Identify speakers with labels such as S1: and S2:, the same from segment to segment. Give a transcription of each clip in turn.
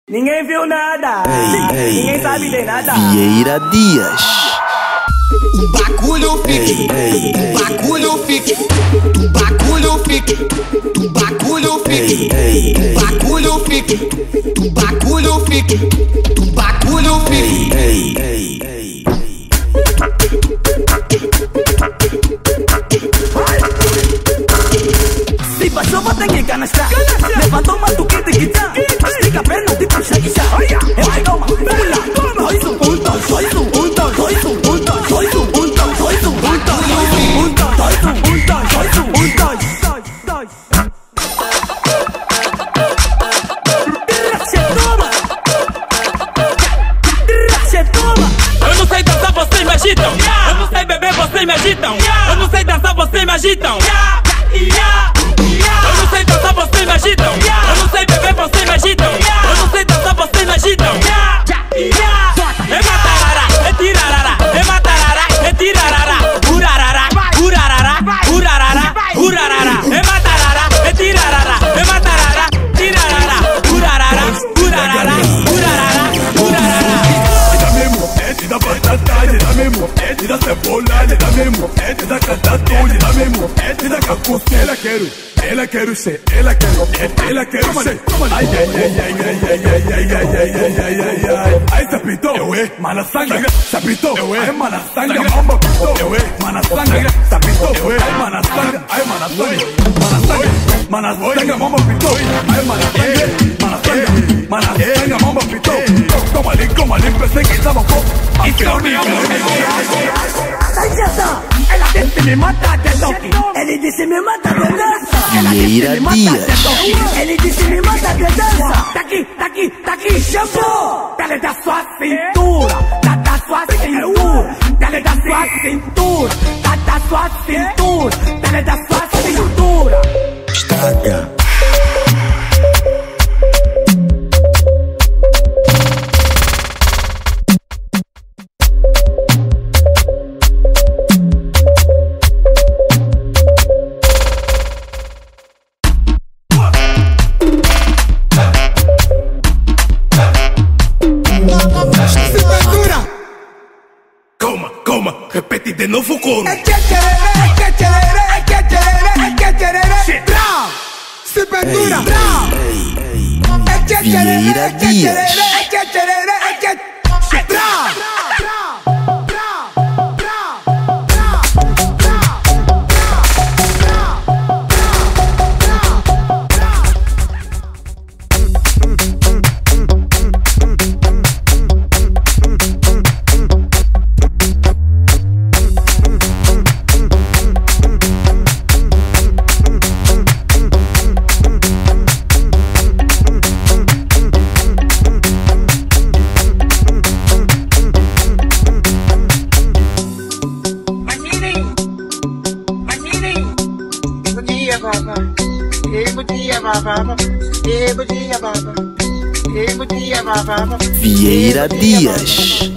S1: Ninguém viu nada, ninguém sabe de nada.
S2: Vieira Dias.
S3: O bagulho fique, o bagulho fique, o bagulho fique, o bagulho fique, o bagulho fique, o bagulho fique, o bagulho fique.
S1: Se passou, vou ter que canastar. Levantou uma tuquita e guitarra. Estica a perna tipo Shakisha. Eu pego uma pula. 2, 1, 1, 2, 2, 1, 1, 2, 2, 1, 1, 2, 2, 1, 1, 2, 2, 1, 1, 2, 2, 1, 1, 2, 1, 1, 2, 1, 1, 2.
S4: Eu não sei dançar, vocês me agitam. Eu não sei beber, vocês me agitam. Eu não sei dançar, vocês me agitam. Eu não sei dançar, vocês me agitam. Eu não sei beber, vocês me agitam. Eu não sei dançar, vocês me agitam. É matarara, é tirarara, é matarara, é tirarara, urarara, urarara, urarara, urarara. É matarara, é tirarara, é matarara, tirarara, urarara, urarara, urarara, urarara.
S5: Dá mesmo, da batata, dá mesmo, da cebola, dá mesmo, da catatu, dá mesmo, da cacuça. Ela quero ser, ela quero ser. Ai, ai, ai, ai, ai, ai, ai, ai, ai, ai, ai, ai, ai. Ai, sapito, mana sanga, sapito, ai, mana sanga, mamba pito, mana sanga, sapito, ai, mana sanga, ai, mana sanga, mamba pito, ai, mana sanga, mamba pito. Como ali, pensei que estava pouco.
S1: Ela disse me mata de toque. Ele disse me mata de dança.
S2: Vieira Dias.
S1: Ele disse me mata de dança. Tá aqui, chamou. Dale da sua cintura, da sua cintura. Dale da sua cintura, da sua cintura. Dale da sua cintura.
S2: Estraga.
S5: Repete de novo com
S3: Se pendura.
S2: Vieira Dias. Vieira Dias.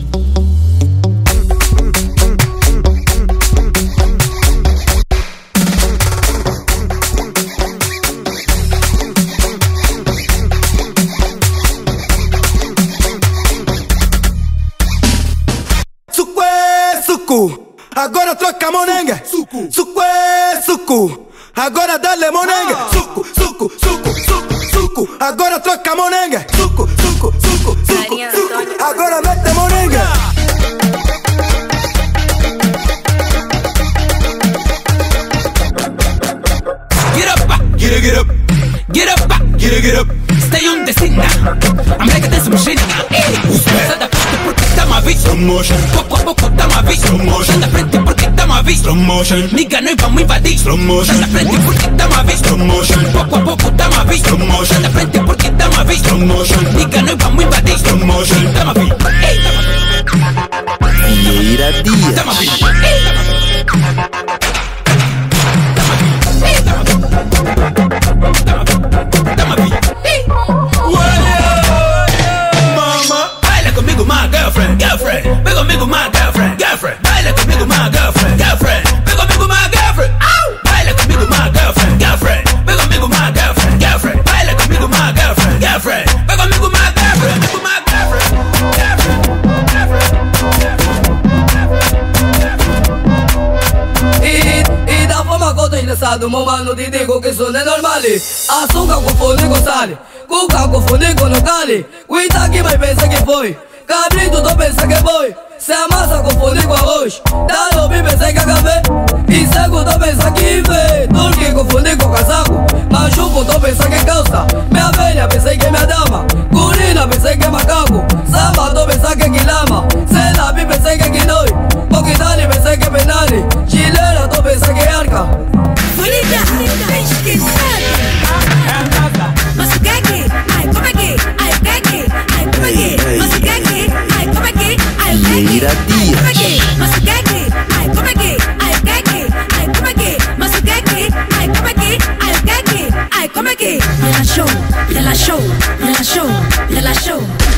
S3: Suco é suco, agora troca monenga. Suco é suco, agora dá-lhe monenga. Suco, suco, suco, suco, suco, agora troca monenga. Suco, suco, suco, suco, suco, agora mete monenga.
S4: Get up, get up, get up, get up. Stay on the signal. I'm like this machine. Sai da frente porque tá uma vez. Slow motion. Pouco a pouco tá uma vez. Slow motion. Sai da frente porque tá uma vez. Slow motion. Nigga, nós vamos invadir. Slow motion. Sai da frente porque tá uma vez. Slow motion. Pouco a pouco tá uma vez. Slow motion. Sai da frente porque tá uma vez. Slow motion. Nigga, nós vamos invadir. Slow motion. Tá uma vez.
S2: Vieira Dias.
S4: Tá uma vez. Baila comigo, my girlfriend. Vem comigo, my girlfriend. Baila comigo, my girlfriend. Vem comigo, my girlfriend. Baila comigo, my girlfriend. Vem comigo, my girlfriend. Baila comigo, my girlfriend. Vem comigo, my
S6: cuidado, meu mano, te digo que isso não é normal. Açúcar confunde com sal, cuca confunde com nocale. Cuida que vai pensar que foi, cabrito tu pensa que foi. Se a massa confunde com arroz, dado me pensa que acabei. E seco tu pensa que vê, turque confunde com casaco. Machuco tu pensa que calça, minha velha pensei que é minha dama. Gurina pensei que é macaco, samba tu pensa que é quilama. Celabi pensei que é quinoi, Poquitani pensei que é penale. Chilena tu pensa que é arca.
S7: Bonita, pesquisada. Mas o que é que? Ai, como é que? Ai, o que é que? Ai, como é que? Mas o que é que? Ai, como é que? Ai, o que é que?
S2: Vieira Dias.
S7: Mas o que é que? Ai, como é que? Ai, o que é que? Ai, como é que? Mas o que é que? Ai, como é que? Ai, o que é que? Ai, como é que? Relaxou, relaxou, relaxou, relaxou.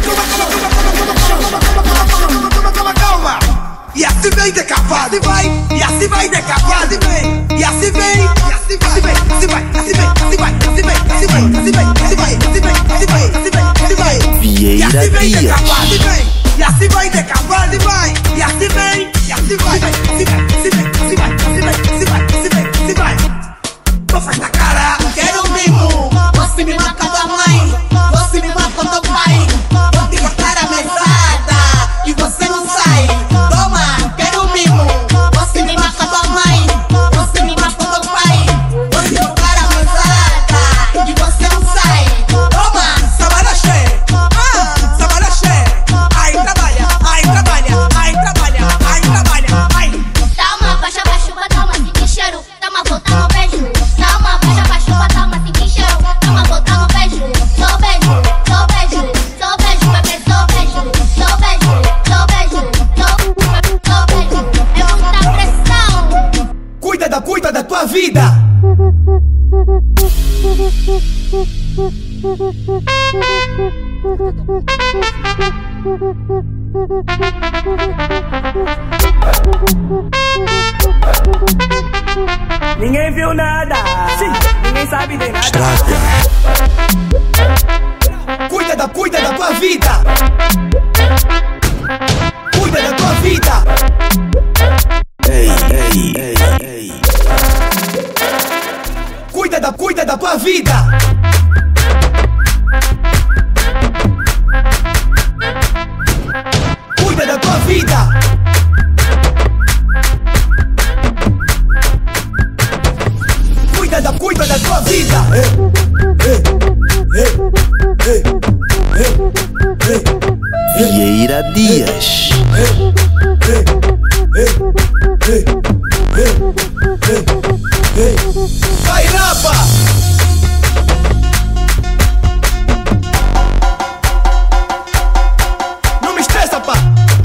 S3: Calma! E assim vem decapado, vai! E assim vai decapado, vem! E assim vem! E assim vai! Assim vai! Assim vai! Assim vai! Assim vai! Assim vai! Assim vai! Assim vai! Assim vai! Assim vai! Assim vai! Assim vai! E assim vem decapado, vem! E assim vai decapado, vai! E assim vem! E assim vai! Assim vai! Assim vai! Assim vai! Assim vai! Assim vai! Assim vai! Assim vai! Não faz na cara!
S8: Quero um mimo! Você me mata tua mãe! Você me mata teu pai! Vou te cortar a mesada e você não sai! Toma! Quero um mimo! Você me mata tua mãe! Você me mata teu pai! Vou te cortar a mesada e você não sai! Toma!
S3: Sabaraxé! Sabaraxé! Ai, trabalha! Ai, trabalha! Ai, trabalha! Ai, trabalha! Ai!
S9: Toma, baixa pra chuva, toma, sente cheiro. Toma, volta no beijo. Toma, baixa pra chuva, toma, sente cheiro. Toma, volta no beijo. Só beijo, só beijo, só beijo, bebê, só beijo. Só beijo, só beijo, só beijo. É muita pressão.
S3: Cuida da tua vida!
S1: Ninguém viu nada, sim, ninguém sabe de nada.
S2: Estraga.
S3: Cuida da tua vida! Cuida da tua vida!
S2: Ei, ei, ei, ei.
S3: Cuida da tua vida! Cuida da tua vida! Cuida da tua vida!
S2: Vieira Dias.
S3: Vai, rapa! Não me estressa, pá!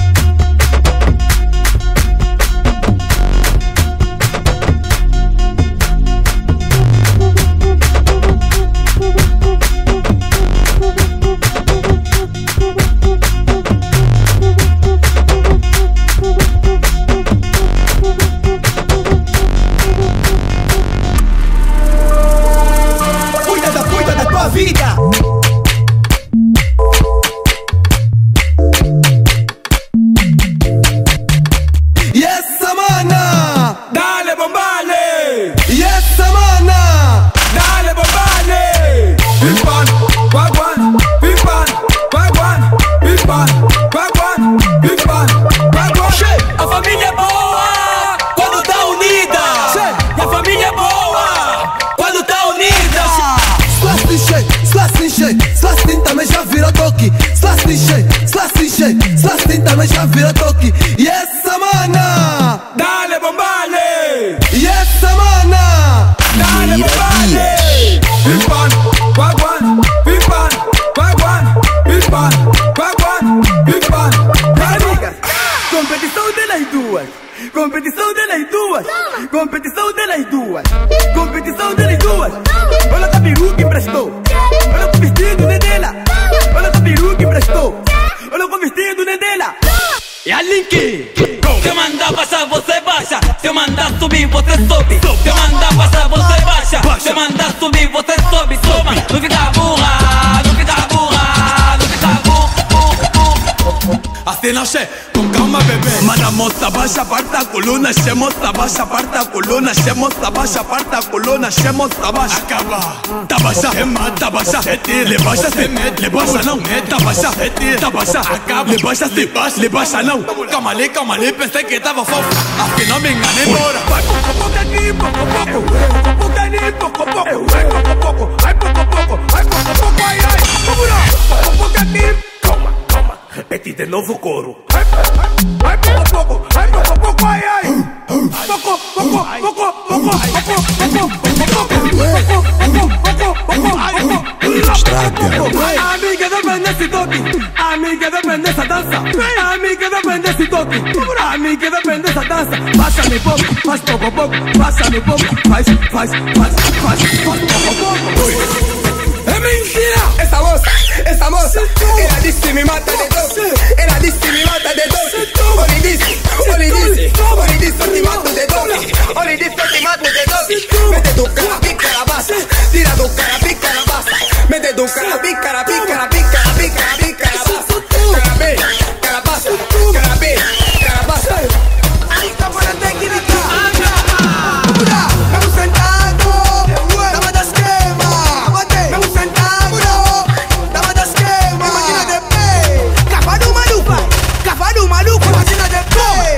S3: Cuida da tua vida! E essa mana!
S4: Dale, bombale!
S3: E essa mana!
S4: Dale, bombale! Pipan, wagwan, pipan, wagwan, pipan, wagwan, pipan, wagwan. A família é boa quando tá unida. E a família é boa quando tá unida.
S3: Slastin também já virou toque. Slastin também já virou toque. E essa mana!
S4: Dale, bombale!
S3: E essa mana!
S4: Dale,
S2: Vieira
S4: bombale!
S2: Dias.
S4: Pipan, wagwan, pipan, wagwan, pipan, wagwan, pipan, wagwan.
S1: Competição delas duas, competição delas duas, competição delas duas, competição delas duas. Olha a peruca que emprestou, olha o vestido dela, olha a peruca que emprestou, olha o vestido dela.
S4: E a Link! Se eu mandar baixar, você baixa. Se eu mandar subir, você sobe. Se eu mandar baixar, você baixa. Se eu mandar subir, você sobe. Toma, não fica burra, não fica burra, não fica burra.
S3: Assim não che, com calma.
S5: toma bebê. Mana moça baixa, aparta a coluna, che moça baixa, aparta a coluna, che moça baixa, aparta a coluna, che moça baixa. Acaba, tá baixa, tá baixa, le baixa se mete, le baixa não, tá baixa, acaba, le baixa não. Calma ali, pensei que tava fofo, afinal me enganei, bora. Vai pouco aqui, pouco ali, pouco, vai pouco, ai pouco, ai, vamos lá, pouco aqui. Calma, repete de novo o coro. Ai pouco, ai,
S1: amiga depende desse toque, amiga depende dessa dança, amiga depende desse toque, amiga depende dessa dança. Baixa-me pouco, faz pouco, baixa-me pouco, faz pouco. É mentira! Essa moça, ela disse me mata de doce, ela disse me mata de doce. Olhe disse, eu te mato de doce, olhe disse, eu te mato de doce. Mete do cara, pica na base, tira do cara, pica na base, mete do cara, pica na base. Carabasa. Aí tá para a técnica. Vamos sentado, dama da esquema. Vamos sentado, dama da esquema. Imagina de pé, cavalo maluco, imagina de pé.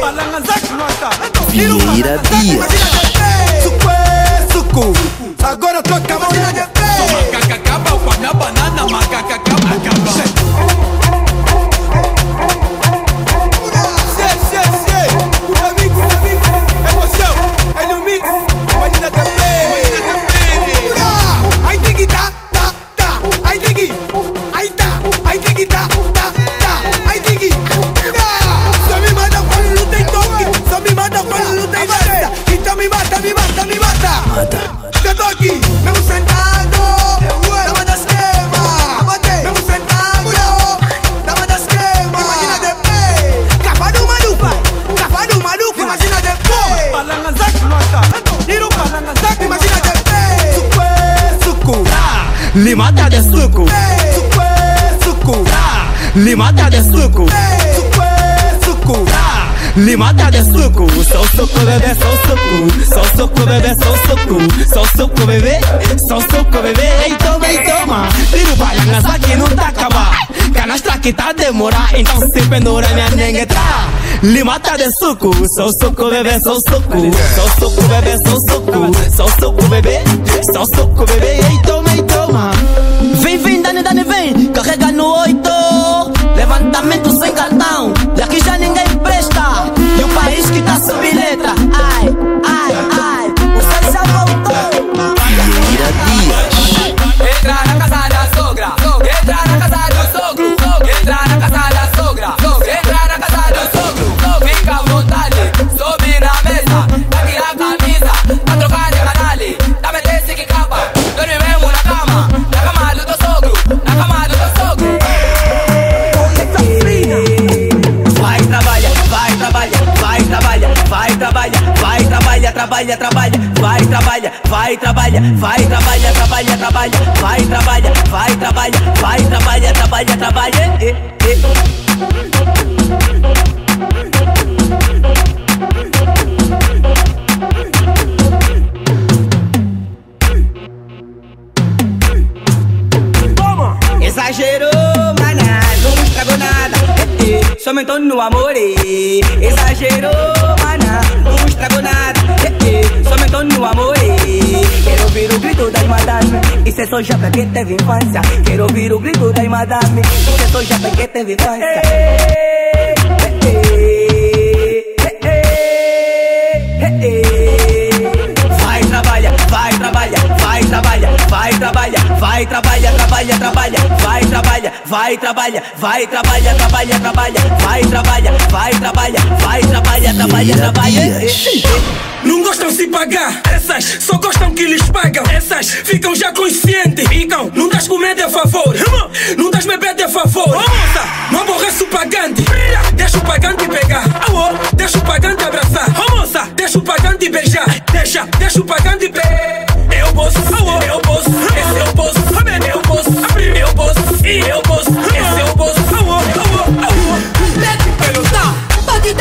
S2: Vira Dias.
S3: Suco, agora troca a mão de pé.
S5: Macaca acaba com a minha banana, macaca acaba.
S1: Limada de suco, limada de suco, limada de suco. Só suco bebê, só suco bebê, só suco bebê, só suco bebê. Ei toma, tiro balanças aqui não tá acabar. Canastra que tá demorar, então se pendura minha nega tá. Limada de suco, só suco bebê, só suco bebê, só suco bebê, só suco bebê. Ei toma. Vem, Dani, vem, carrega no 8. Levantamento sem cartão, daqui já ninguém presta. E o país que tá sob letra. Ai, você já voltou.
S2: Vira Dias.
S6: Entra na casa da sogra, entra na casa do sogro, entra na casa da sogra, entra na casa do sogro. Fica à vontade, sobe na mesa, tá tirar a camisa, tá trocar de canal, tá meter que capa, dorme mesmo na cama do teu sogro, na cama do teu sogro. Vai trabalha, exagerou, maná, não estragou nada. Só aumentou no amor, exagerou, maná, não estragou nada. Só aumentou no amor. Quero ouvir o grito das madame, isso é só já pra quem teve infância. Quero ouvir o grito das madame, isso é só já pra quem teve infância. Trabalha.
S1: Não gostam de se pagar, essas só gostam que lhes pagam. Essas ficam já conscientes, ficam. Não das comer de favor, não das beber de favor. Moça, não aborrece o pagante, deixa o pagante pegar. Deixa o pagante abraçar. Moça, deixa o pagante beijar. Deixa o pagante pegar. Eu posso, esse eu posso, eu posso, esse eu posso,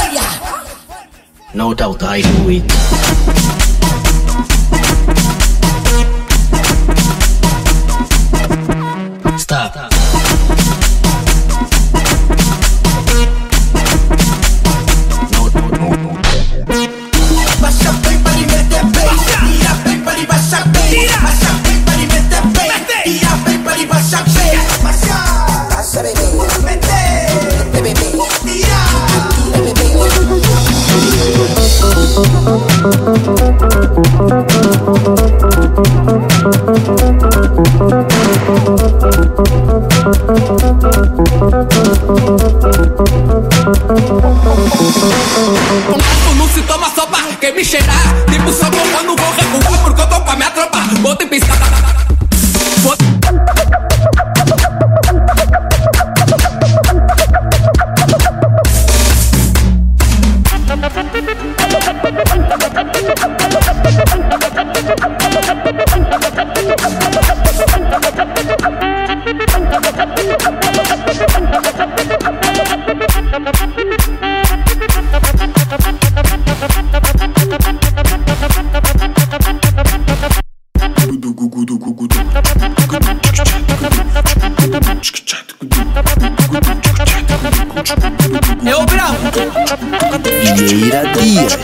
S2: No doubt I do it. Stop.
S8: Baixa bem para meter bem, tira bem para baixar bem, baixa bem para meter bem, tira bem para baixar bem, baixa bem, meter bem, tira
S4: Não se toma só pra quem me cheirar. Tipo sabor, eu não vou recuar porque eu tô com a minha tropa. Bota em pista. É o bravo.
S2: Vieira Dias.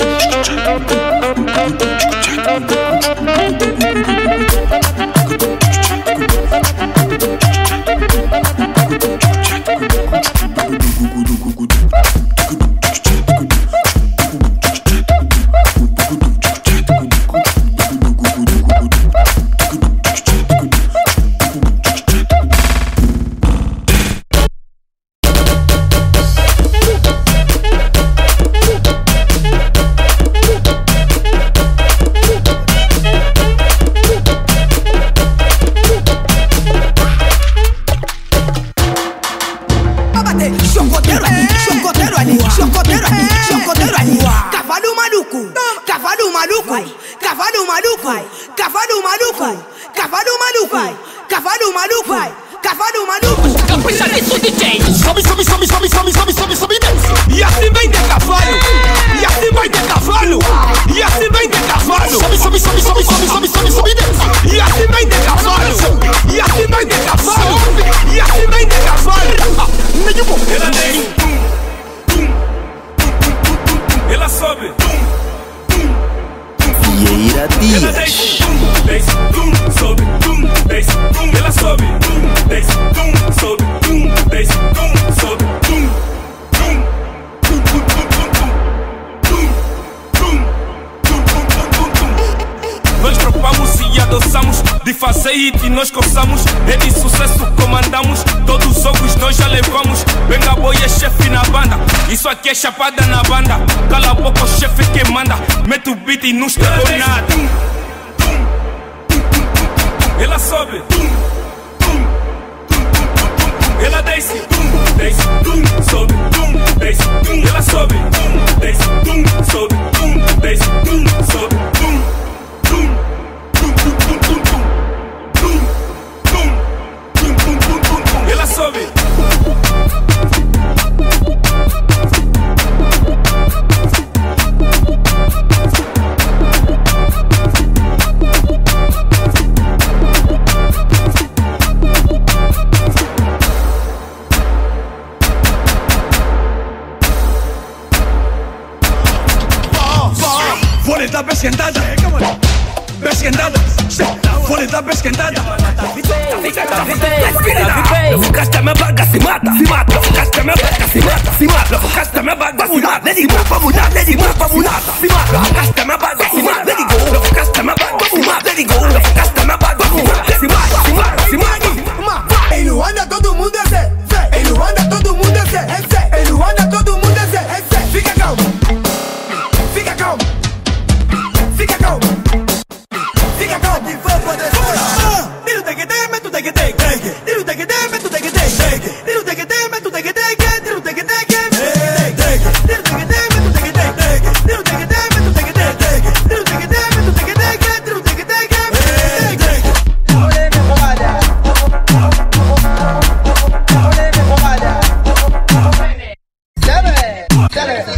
S7: Cavalo maluco,
S4: Capricha nisso, DJ. Sobe, sobe, sobe, sobe, sobe, sobe, sobe, sobe, desce. E assim vem de cavalo. E assim vai de cavalo. E assim vem de cavalo. Sobe, sobe, sobe, sobe, sobe, sobe, sobe, sobe, desce. E assim vem de cavalo. E assim vem de cavalo. E assim vem de cavalo. Ela desce. Ela sobe.
S2: Vieira Dias.
S5: Desce, sobe, desce, ela sobe, desce, sobe, desce, sobe, nós preocupamos e adoçamos, de fazer hit nós coçamos, é de sucesso comandamos, todos os jogos nós já levamos, Benga Boy é chefe na banda, isso aqui é chapada na banda, cala a boca o chefe que manda, mete o beat e não estragou nada. Ela sobe, ela desce, desce, sobe, desce, ela sobe, desce, sobe, desce, sobe, ela sobe. Vou lhe dar pesquentada, pesquentada, vou lhe dar pesquentada. Eu vou gastar minha baga, se mata, se mata. Eu vou gastar minha baga, se mata, se mata. Eu vou gastar minha baga, se mata. Let it go, vamos lá, let it go, vamos lá, se mata. Eu vou gastar minha baga, se mata, let it go. Eu vou gastar minha baga, se mata, let it go. Eu vou gastar minha baga, se mata, se mata, se mata, se mata.
S3: Em Luanda todo mundo é Zé, em Luanda todo mundo é Zé, em Luanda todo mundo é Zé. Fica calmo, fica calmo. Fica calmo, fica calmo e vou poder chorar. Tiro tem que ter, mas tu tem que ter. Tiro tem que ter, mas tu tem que ter. Tiro tem que ter, mas tu tem que ter. Tiro tem que ter, tiro tem que ter, mas tu tem que ter. Tiro tem que ter, mas tu tem que ter. Tiro tem que ter, mas tu tem que ter. Tiro tem que ter,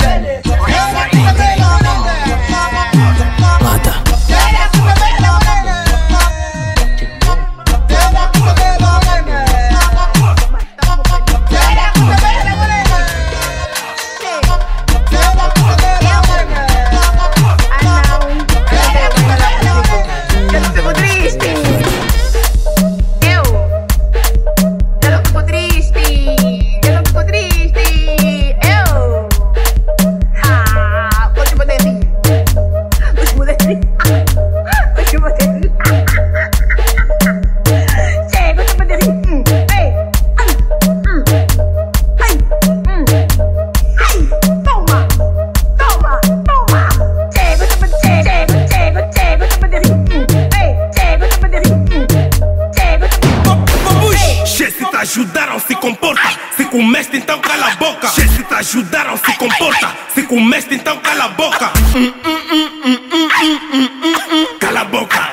S5: ajudaram, se comporta. Se comeste, então cala a boca. Se te ajudaram, se comporta. Se comeste, então cala a boca. Cala a boca.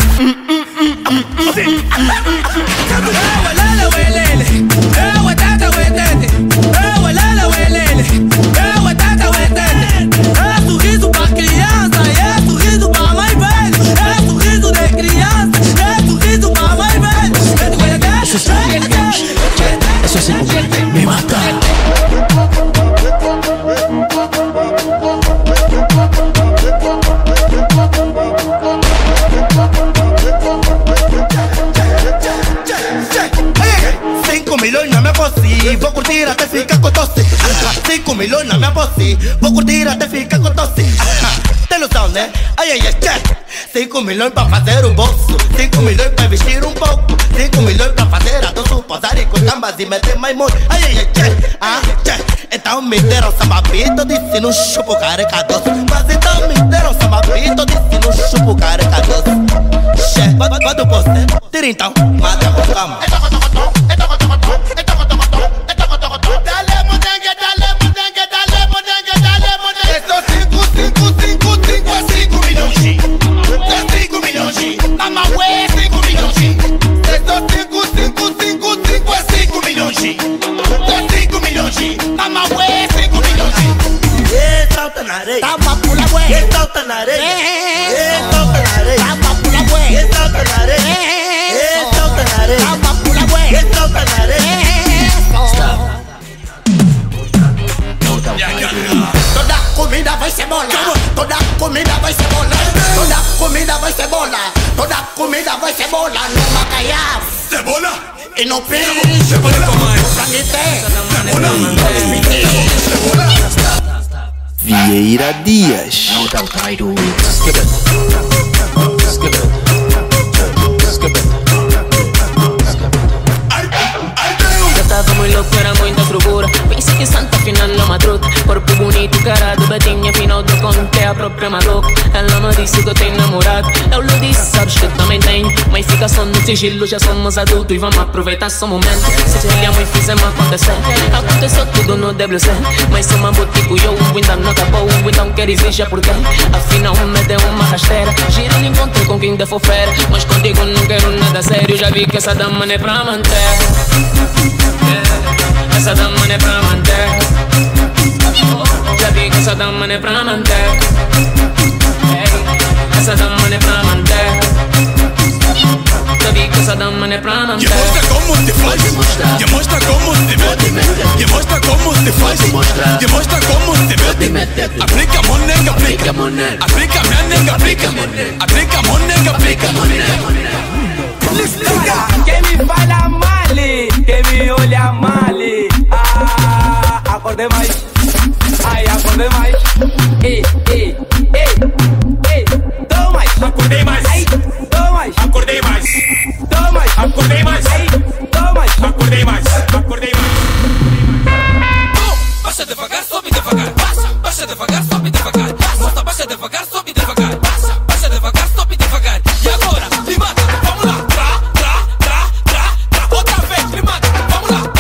S1: É sorriso pra criança, é sorriso pra mais velho. É sorriso de criança, é sorriso pra mais velho.
S2: Eso sí, me mata.
S3: Milhões na minha posse, vou curtir até ficar com tosse. 5 milhões na minha posse, vou curtir até ficar com tosse. Tem noção, né? Ai, ai, ai, 5 milhões pra fazer um bolso, 5 milhões pra vestir um pouco, 5 milhões pra fazer adoço, posar e com gambas e meter mais molho. Ai, ai, ai, então me deram sambapito, disse não chupo careca doce. Mas então me deram sambapito, disse não chupo careca doce. Che, quando você tira então, mata com calma. Dale modengue, dale modengue, dale modengue, dale modengue. Estou 5 milhões. É 5 milhões. Mama ué, 5 milhões. Estou 5 é 5 milhões. É 5 milhões. Mama ué, 5 milhões. Salta na areia. Tapa pula ué. Salta na areia. Salta na areia. Tapa pula ué. Salta na areia. Salta na areia. Tapa pula ué. Salta na areia. Toda comida vai ser bola. Toda comida vai ser bola. Toda comida vai ser bola. Toda comida vai ser bola. No Macaiá,
S5: cebola.
S3: E no Peru,
S5: cebola com mais.
S3: Cebola.
S2: Vieira Dias. No doubt I do it. Skip it. Skip it. Skip it.
S10: Tava muito louco, era muita procura. Pensei que Santa final é uma truta. Corpo bonito, cara do batinha. Afinal do conto é a própria maluca. Ela me disse que eu tenho namorado. Eu lhe disse, sabes que eu também tenho. Mas fica só no sigilo, já somos adultos. E vamos aproveitar só um momento. Se te e fizemos acontecer. Aconteceu tudo no WC. Mas sou uma botico e eu ainda não acabou. Então quer exigir por quê? Afinal me deu uma rasteira. Giro no encontro com quem der for fera. Mas contigo não quero nada sério. Já vi que essa dama não é pra manter. Essa dama não é pra manter. Já vi que essa dama não é pra manter. Essa dama não é pra manter. Já vi que essa dama não é pra manter.
S5: Demonstra como se faz. Demonstra como se mete. Demonstra como se faz. Demonstra como se mete. Aplica monega, aplica. Aplica minha nega, aplica. Aplica monega, aplica.
S1: Quem me fala mal, quem me olha mal. Acordei mais, ai, acordei mais. Ei, tô mais,
S5: acordei mais.
S1: Ai, tô mais,
S5: acordei mais.
S1: Tô mais,
S5: acordei mais.
S1: Ai, tô mais,
S5: acordei mais. Acordei mais.
S4: Baixa devagar, sobe devagar. Baixa devagar, sobe devagar. Bota, baixa devagar, sobe devagar. Baixa devagar, sobe devagar. E agora, me mata, vamos lá. Outra vez, me mata, vamos lá.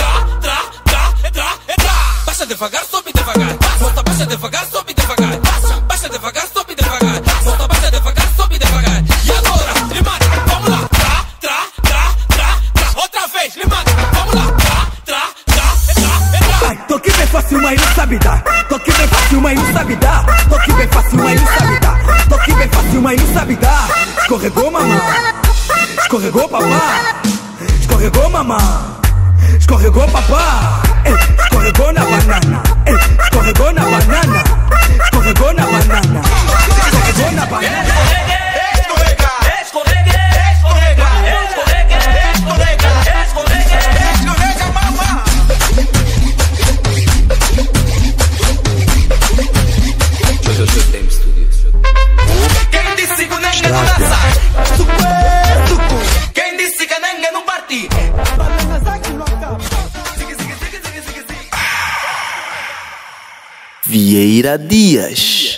S4: Baixa devagar, sobe devagar. Bota, baixa devagar, sobe devagar. Baixa devagar, sobe devagar. Bota, baixa devagar, sobe devagar. E agora, me mata, vamos lá. Outra vez, me mata, vamos lá.
S1: Ai, tô aqui bem fácil, mas não sabe dar. Tô aqui bem fácil, mas não sabe sabe dar. Toque bem fácil, mas não sabe dar. Toque bem fácil, mas não sabe dar. Escorregou, mamã. Escorregou, papá. Escorregou, mamã. Escorregou, papá. Escorregou na banana. Escorregou na banana. Escorregou na banana. Escorregou na banana.
S4: Quem disse que o Nengue não dança? Quem disse que Nengue não parte?
S3: Vieira Dias.